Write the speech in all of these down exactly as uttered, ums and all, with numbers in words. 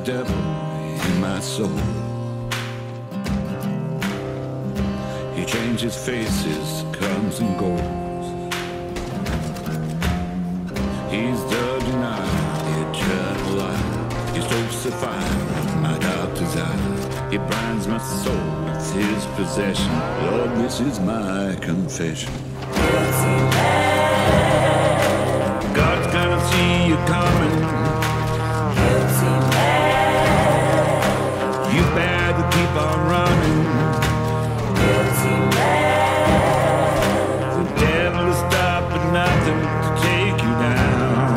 devil in my soul. He changes faces, comes and goes. He's the denier, the eternal liar. He stokes the fire of my dark desire. He binds my soul with his possession. Lord, this is my confession. God's gonna see you coming. You better keep on running. The devil is stopping nothing to take you down.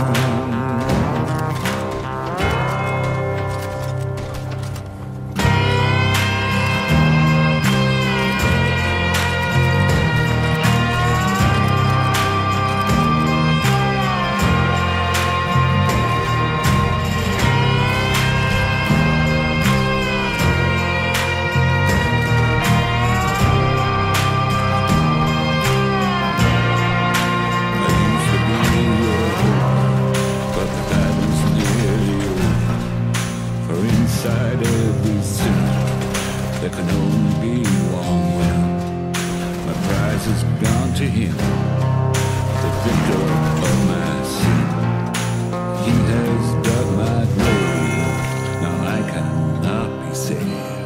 Inside every sinner, there can only be one winner. My prize has gone to him, the victor of my sin. He has dug my grave, now I cannot be saved.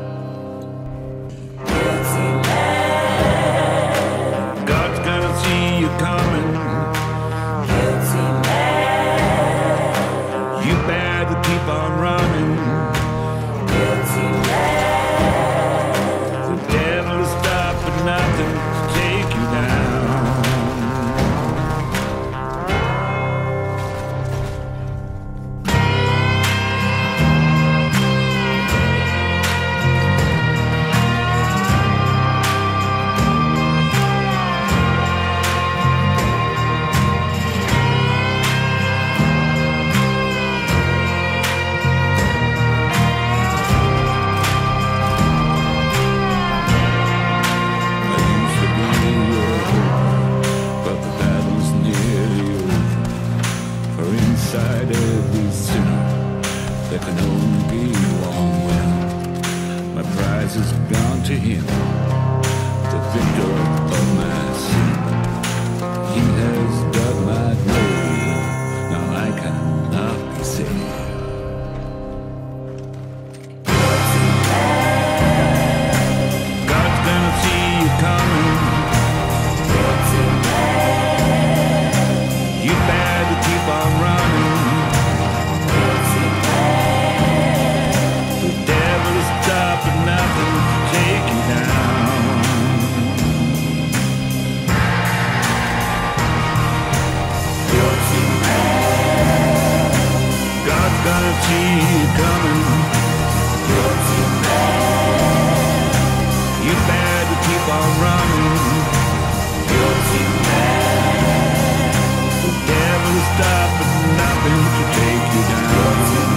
God's gonna see you coming. You better keep on running. The devil is stopping nothing to take you down. Inside every sinner, there can only be one winner. My prize has gone to him, the victor of my sin. He has dug my grave, now I cannot be saved. God's gonna see you coming. You better keep on running. The devil is stopping nothing to take you down. God's gonna see you coming. You better keep on running. Stopping nothing to take you down.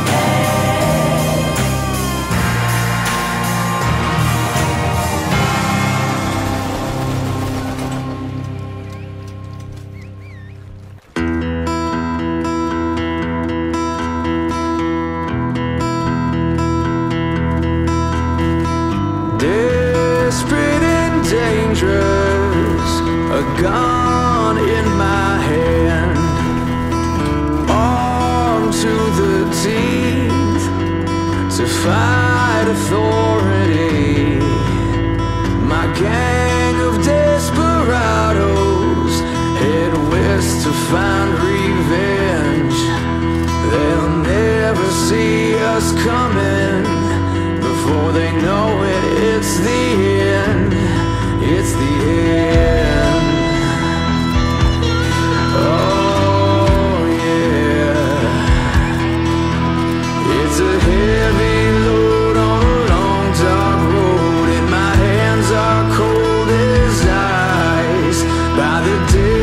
Desperate and dangerous, a gun in my hand, to the teeth to fight authority. My gang of desperados head west to find revenge. They'll never see us coming. Before they know it, it's the end. It's the end. Oh, it's a heavy load on a long dark road, and my hands are cold as ice by the day.